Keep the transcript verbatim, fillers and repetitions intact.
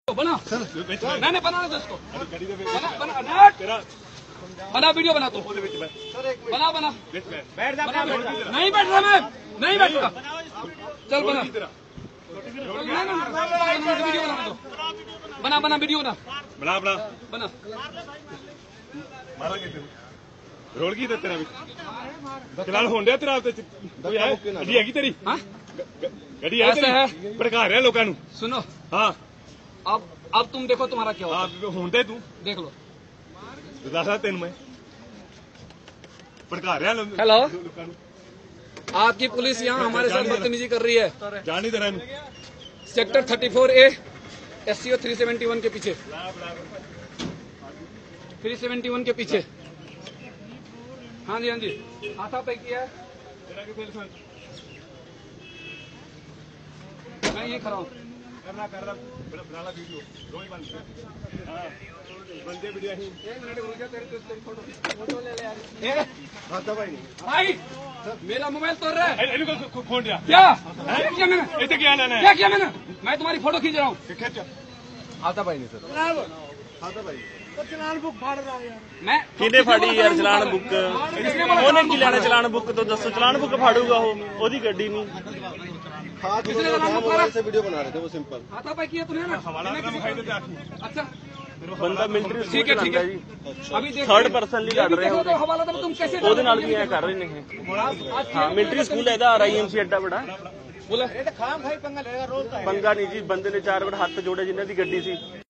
बना मैंने बनाना था इसको बना बना नेट बना वीडियो बना तू बना बना नहीं बैठ रहा मैं नहीं बैठ रहा चल बना वीडियो बना दो बना बना वीडियो बना बना बना बना मारा रोल की तेरा भी चलान होने तेरा कोई है गड्डी हैगी तेरी हाँ गड्डी है ऐसा है भड़का रहे लोगों को सुनो हाँ अब अब तुम देखो तुम्हारा क्या होता हाँ होंदे तू देख लो दसा तेन मैं भड़का रहा हेलो आपकी पुलिस यहाँ हमारे साथ बदतमीजी कर रही है जान नहीं दे रहा sector thirty four A S C O three seventy one के पीछे थ्री सेवेंटी वन के पीछे हाँ जी हाँ जी हाथा पे किया है मैं ये खड़ा हूँ करना कर रहा बना ला वीडियो दो ही बंद हां बंदे वीडियो ही एक मिनट रुक जा तेरी तेरी फोटो फोटो ले ले यार ए हां तो भाई भाई मेरा मोबाइल तोड़ रहा है इनको फोन दिया क्या क्या किया मैंने इसे क्या लेना है क्या किया मैंने मैं तुम्हारी फोटो खींच रहा हूँ खींच आता भाई नहीं सर आता भाई चलान बुक फाड़ रहा है यार मैं ਕਿਹਨੇ ਫਾੜੀ ਯਾਰ ਚਲਾਨ ਬੁੱਕ ਉਹਨੇ ਕੀ ਲੈਣਾ ਚਲਾਨ ਬੁੱਕ ਤੋਂ ਦੱਸੋ ਚਲਾਨ ਬੁੱਕ ਫਾੜੂਗਾ ਉਹ ਉਹਦੀ ਗੱਡੀ ਨਹੀਂ हाथ मोबाइल से वीडियो बना रहे थे वो सिंपल हाथा पे किया तूने ना हवाला नाम दिखाई देते आखिर अच्छा ਬੰਦਾ ਮਿਲਟਰੀ ठीक है ठीक है ਜੀ अभी देख थर्ड पर्सन ਲਈ ਲੜ ਰਹੇ ਹੋ तो हवाला तो तुम कैसे ਉਹਦੇ ਨਾਲ ਵੀ ਐ ਕਰ ਰਹੇ ਨੇ ਇਹ ਹਾਂ ਮਿਲਟਰੀ ਸਕੂਲ ਇਹਦਾ ਆਰ ਆਈ ਐਮ ਸੀ ਐਡਾ ਬੜਾ बोला ਪੰਗਾ ਨਹੀਂ ਜੀ ਬੰਦੇ ਨੇ ਚਾਰ ਵਾਰ ਹੱਥ ਜੋੜੇ ਜਿਨ੍ਹਾਂ ਦੀ ਗੱਡੀ ਸੀ